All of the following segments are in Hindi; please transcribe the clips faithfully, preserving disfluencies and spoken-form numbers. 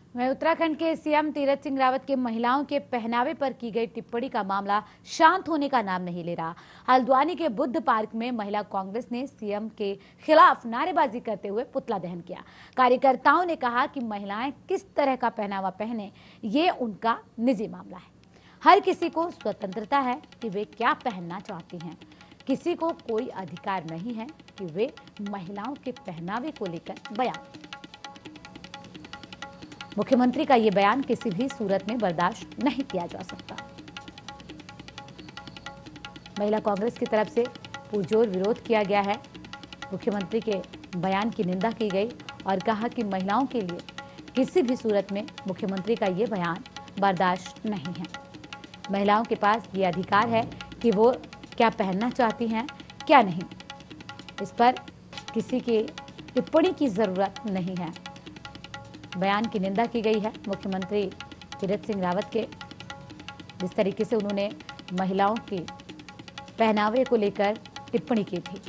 वहीं उत्तराखंड के सीएम तीरथ सिंह रावत के महिलाओं के पहनावे पर की गई टिप्पणी का मामला शांत होने का नाम नहीं ले रहा। हल्द्वानी के बुद्ध पार्क में महिला कांग्रेस ने सीएम के खिलाफ नारेबाजी करते हुए पुतला दहन किया। कार्यकर्ताओं ने कहा कि महिलाएं किस तरह का पहनावा पहने ये उनका निजी मामला है। हर किसी को स्वतंत्रता है कि वे क्या पहनना चाहती हैं। किसी को कोई अधिकार नहीं है कि वे महिलाओं के पहनावे को लेकर बयान। मुख्यमंत्री का ये बयान किसी भी सूरत में बर्दाश्त नहीं किया जा सकता। महिला कांग्रेस की तरफ से पुरजोर विरोध किया गया है। मुख्यमंत्री के बयान की निंदा की गई और कहा कि महिलाओं के लिए किसी भी सूरत में मुख्यमंत्री का ये बयान बर्दाश्त नहीं है। महिलाओं के पास ये अधिकार है कि वो क्या पहनना चाहती हैं, क्या नहीं। इस पर किसी की टिप्पणी की जरूरत नहीं है। बयान की निंदा की गई है मुख्यमंत्री तीरथ सिंह रावत के, जिस तरीके से उन्होंने महिलाओं के पहनावे को लेकर टिप्पणी की थी।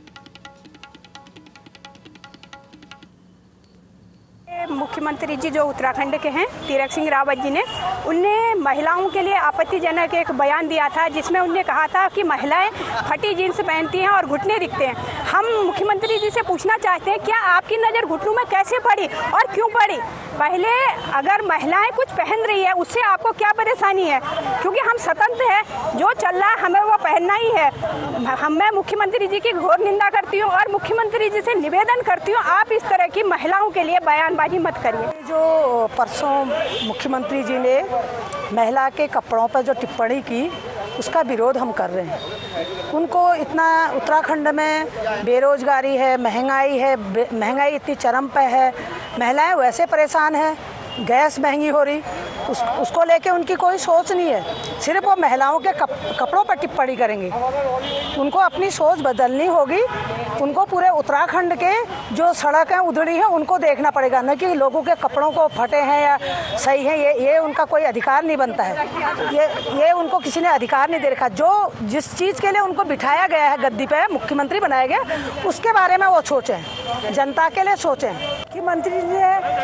मुख्यमंत्री जी जो उत्तराखंड के हैं तीरथ सिंह रावत जी ने उनने महिलाओं के लिए आपत्तिजनक एक बयान दिया था, जिसमें उनने कहा था कि महिलाएं फटी जींस पहनती हैं और घुटने दिखते हैं। हम मुख्यमंत्री जी से पूछना चाहते हैं, क्या आपकी नज़र घुटनों में कैसे पड़ी और क्यों पड़ी? पहले अगर महिलाएं कुछ पहन रही है उससे आपको क्या परेशानी है? क्योंकि हम स्वतंत्र हैं, जो चल रहा है हमें वो पहनना ही है। हम मैं मुख्यमंत्री जी की घोर निंदा करती हूँ और मुख्यमंत्री जी से निवेदन करती हूँ, आप इस तरह की महिलाओं के लिए बयानबाजी मत करिए। जो परसों मुख्यमंत्री जी ने महिला के कपड़ों पर जो टिप्पणी की उसका विरोध हम कर रहे हैं। उनको इतना उत्तराखंड में बेरोजगारी है, महंगाई है, महंगाई इतनी चरम पे है, महिलाएं वैसे परेशान हैं, गैस महंगी हो रही, उस उसको लेके उनकी कोई सोच नहीं है। सिर्फ वो महिलाओं के कप, कपड़ों पर टिप्पणी करेंगे। उनको अपनी सोच बदलनी होगी। उनको पूरे उत्तराखंड के जो सड़कें उधड़ी हैं उनको देखना पड़ेगा, न कि लोगों के कपड़ों को फटे हैं या सही है। ये ये उनका कोई अधिकार नहीं बनता है। ये ये उनको किसी ने अधिकार नहीं दे रखा। जो जिस चीज़ के लिए उनको बिठाया गया है गद्दी पे, मुख्यमंत्री बनाया गया, उसके बारे में वो सोचें, जनता के लिए सोचें। मुख्यमंत्री जी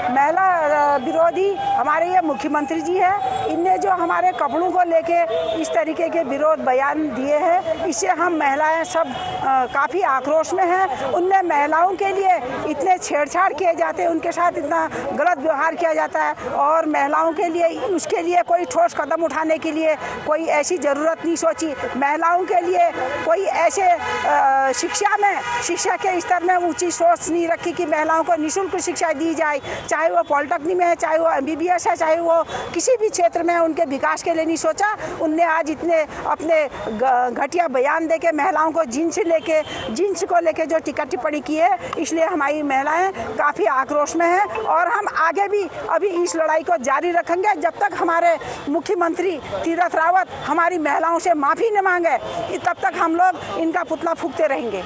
महिला विरोधी हमारे ये मुख्यमंत्री जी है, इनने जो हमारे कपड़ों को लेके इस तरीके के विरोध बयान दिए हैं, इससे हम महिलाएं सब काफ़ी आक्रोश में हैं। उनने महिलाओं के लिए इतने छेड़छाड़ किए जाते हैं, उनके साथ इतना गलत व्यवहार किया जाता है और महिलाओं के लिए उसके लिए कोई ठोस कदम उठाने के लिए कोई ऐसी ज़रूरत नहीं सोची। महिलाओं के लिए कोई ऐसे शिक्षा में शिक्षा के स्तर में ऊँची सोच नहीं रखी कि महिलाओं को निःशुल्क शिक्षा दी जाए, चाहे वो पॉलिटेक्निक में है, चाहे वो एमबीबीएस है, चाहे वो किसी भी क्षेत्र में उनके विकास के लिए नहीं सोचा। उनने आज इतने अपने घटिया बयान देके महिलाओं को जींस लेके जींस को लेके जो टीका टिप्पणी की है, इसलिए हमारी महिलाएं काफ़ी आक्रोश में हैं और हम आगे भी अभी इस लड़ाई को जारी रखेंगे जब तक हमारे मुख्यमंत्री तीरथ रावत हमारी महिलाओं से माफ़ी न मांगे, तब तक हम लोग इनका पुतला फूंकते रहेंगे।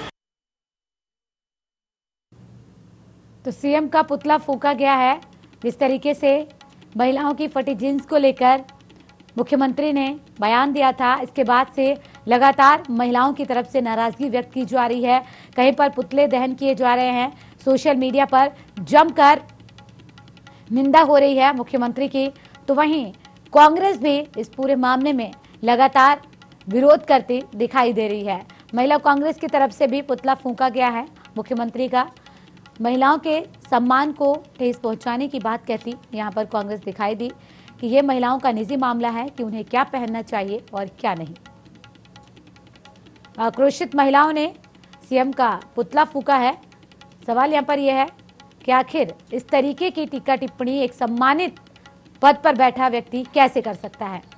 तो सीएम का पुतला फूंका गया है। जिस तरीके से महिलाओं की फटी जींस को लेकर मुख्यमंत्री ने बयान दिया था, इसके बाद से लगातार महिलाओं की तरफ से नाराजगी व्यक्त की जा रही है। कहीं पर पुतले दहन किए जा रहे हैं, सोशल मीडिया पर जमकर निंदा हो रही है मुख्यमंत्री की। तो वहीं कांग्रेस भी इस पूरे मामले में लगातार विरोध करती दिखाई दे रही है। महिला कांग्रेस की तरफ से भी पुतला फूंका गया है मुख्यमंत्री का। महिलाओं के सम्मान को ठेस पहुंचाने की बात कहती यहाँ पर कांग्रेस दिखाई दी कि ये महिलाओं का निजी मामला है कि उन्हें क्या पहनना चाहिए और क्या नहीं। आक्रोशित महिलाओं ने सीएम का पुतला फूंका है। सवाल यहाँ पर यह है कि आखिर इस तरीके की टीका टिप्पणी एक सम्मानित पद पर बैठा व्यक्ति कैसे कर सकता है।